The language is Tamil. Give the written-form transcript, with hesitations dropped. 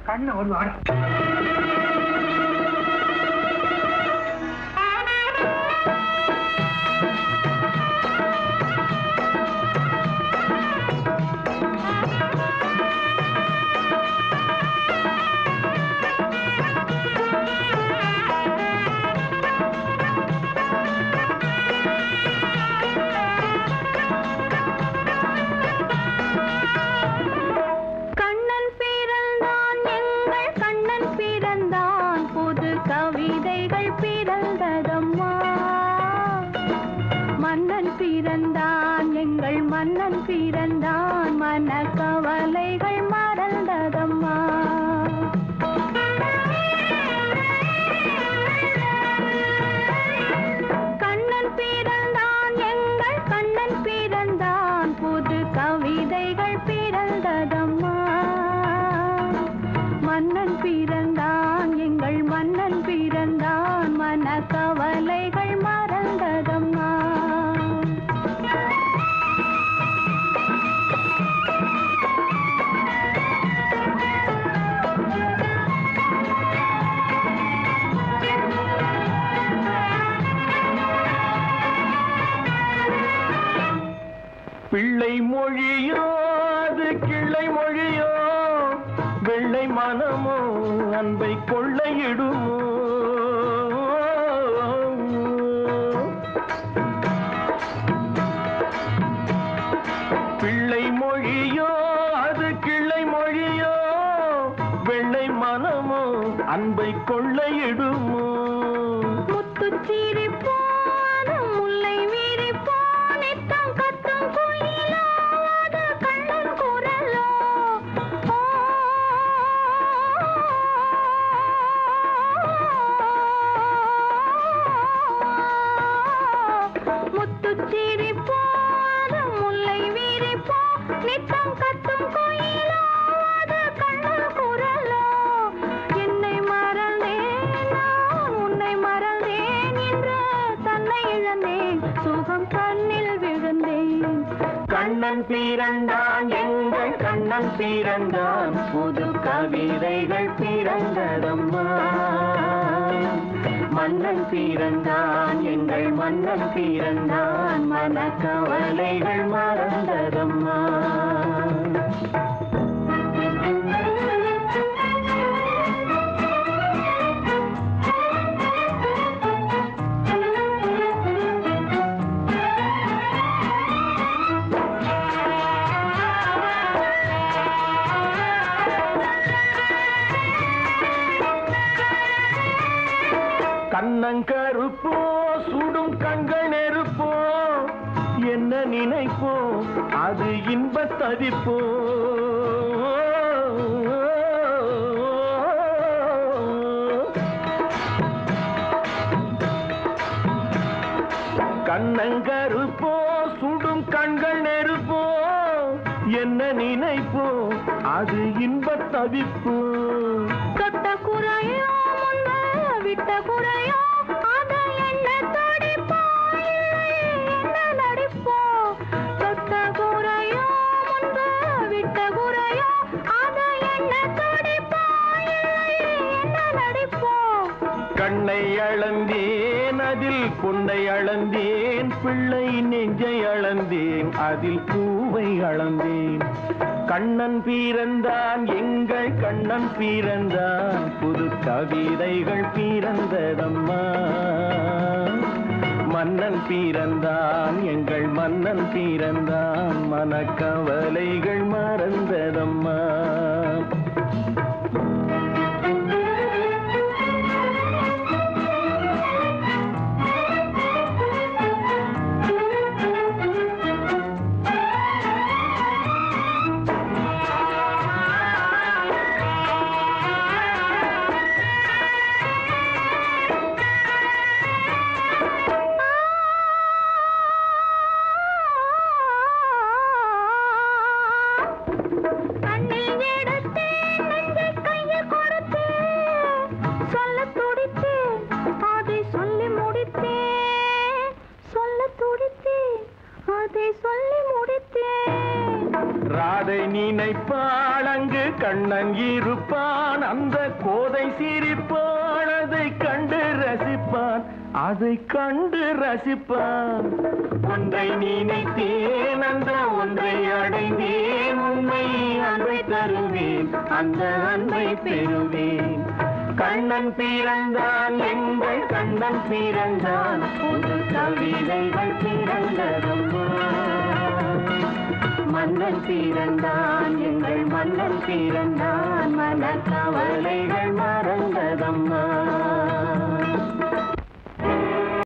கண்ண ஒரு வாடா. மன்னன் பிறந்தான் மன கவலைகள் மறந்ததம்மா. கண்ணன் பிறந்தான் எங்கள் கண்ணன் பிறந்தான் புது கவிதைகள் பிறந்ததம்மா. மன்னன் பிறந்தான் எங்கள் மன்னன் பிறந்தான் மன கவலைகள் மறந்ததம்மா. பிள்ளை மொழியோ அது கிளை மொழியோ வெள்ளை மனமோ அன்பை கொள்ளையிடுமோ. பிள்ளை மொழியோ அது கிளை மொழியோ வெள்ளை மனமோ அன்பை கொள்ளையிடுமோ. முத்துச்சிரிப்போ முல்லை வீரிப்போ நித்தம் கத்தும் குயிலோ அது கண்ணன் குரலோ. முத்துச்சிரிப்போ முல்லை வீரிப்போ நித்தம் கத்தும் குயிலோ அது கண்ணன் குரலோ. என்னை மறந்தேன் நான் உன்னை மறந்தேன் என்று தன்னை இழந்தேன் சுகம் கண்ணில் விழுந்தேன். கண்ணன் பிறந்தான் எங்கள் கண்ணன் பிறந்தான் புது கவிதைகள் பிறந்ததம்மா. மன்னன் பிறந்தான் எங்கள் மன்னன் பிறந்தான் மன கவலைகள் மறந்ததம்மா. கண்ணங்கருப்போ சுடும் கண்கள் நெருப்போ என்ன நினைப்போ அது இன்பத் தவிப்போ. கண்ணங்கருப்போ சுடும் கண்கள் நெருப்போ என்ன நினைப்போ அது இன்பத் தவிப்போ. தொட்ட குறையோ முன்ன விட்ட குறையோ அது என்ன தடிப்போ என்ன நடிப்போ. தொட்ட குறையோ முன்பு விட்ட குறையோ அது என்ன தடிப்போ என்ன நடிப்போ. கண்ணை அளந்தேன் அதில் பொன்னை அளந்தேன் பிள்ளை நெஞ்சை அளந்தேன் அதில் பூவை அளந்தேன். கண்ணன் பிறந்தான் எங்கள் கண்ணன் பிறந்தான் புது கவிதைகள் பிறந்ததம்மா. மன்னன் பிறந்தான் எங்கள் மன்னன் பிறந்தான் மனக்கவலைகள் மறந்ததம்மா. ராதை நினைப்பாள் அங்கு கண்ணன் இருப்பான் அந்த கோதை சிரிப்பான், அதை கண்டு ரசிப்பான், அதை கண்டு ரசிப்பான். ஒன்றை நினைத்தேன், அந்த ஒன்றை அடைந்தேன், உண்மை அன்பை தருவேன், அந்த அன்பை பெறுவேன். கண்ணன் பிறந்தான், எங்கள் கண்ணன் பிறந்தான், புது கவிதைகள் பிறந்ததம்மா. மன்னன் பிறந்தான், எங்கள் மன்னன் பிறந்தான், மனக்கவலைகள் மறந்ததம்மா.